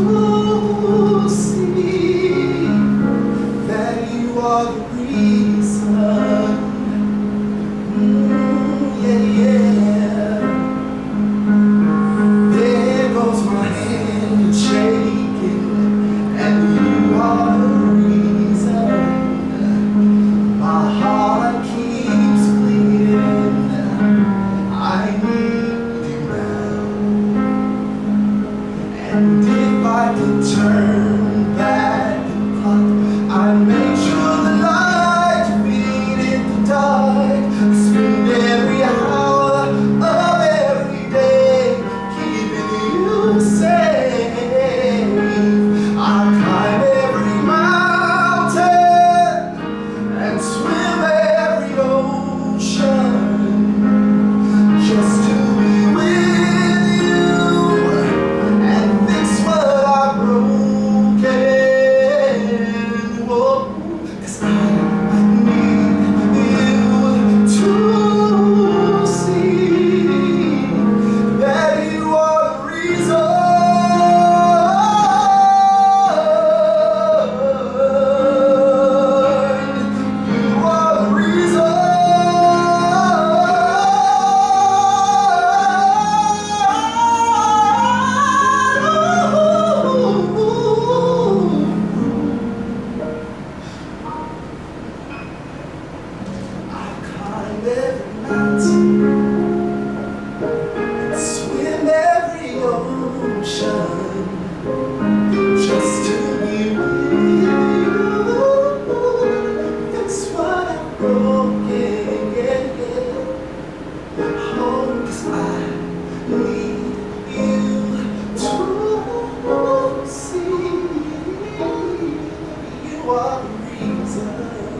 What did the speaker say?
to see that you are the reason. Yeah. There goes my hand shaking, and you are the reason. My heart keeps bleeding. I need you now. And if I could turn back the clock, I'd make sure the light fade in the dark. Spend every hour of every day keeping you safe. I'd climb every mountain and swim every ocean just to be with you and fix what I've broken. Whoa, 'cause I need you to see that you are the reason. You are the reason. Every mountain and swim every ocean just to be with you. That's what I'm broken. Oh, 'cause I need you to see you are the reason.